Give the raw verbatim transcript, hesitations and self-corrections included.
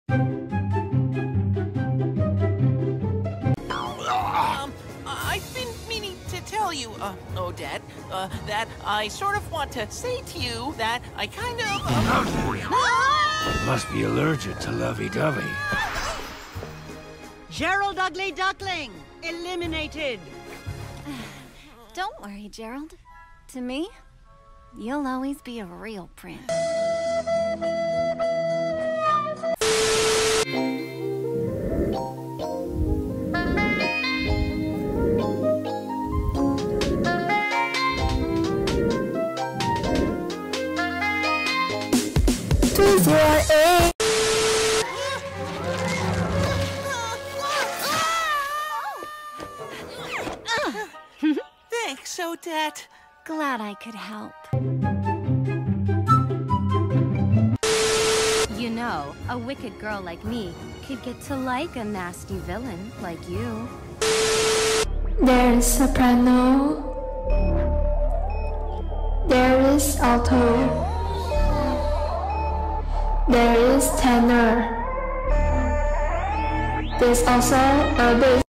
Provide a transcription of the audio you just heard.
Um, I've been meaning to tell you, uh, Odette, uh, that I sort of want to say to you that I kind of, uh... Must be allergic to lovey-dovey. Gerald Ugly Duckling, eliminated. Don't worry, Gerald. To me, you'll always be a real prince. Two, four, eight. Thanks, Odette. Glad I could help. You know, a wicked girl like me could get to like a nasty villain like you. There is soprano. There is alto. There is tenor. There's also a bass.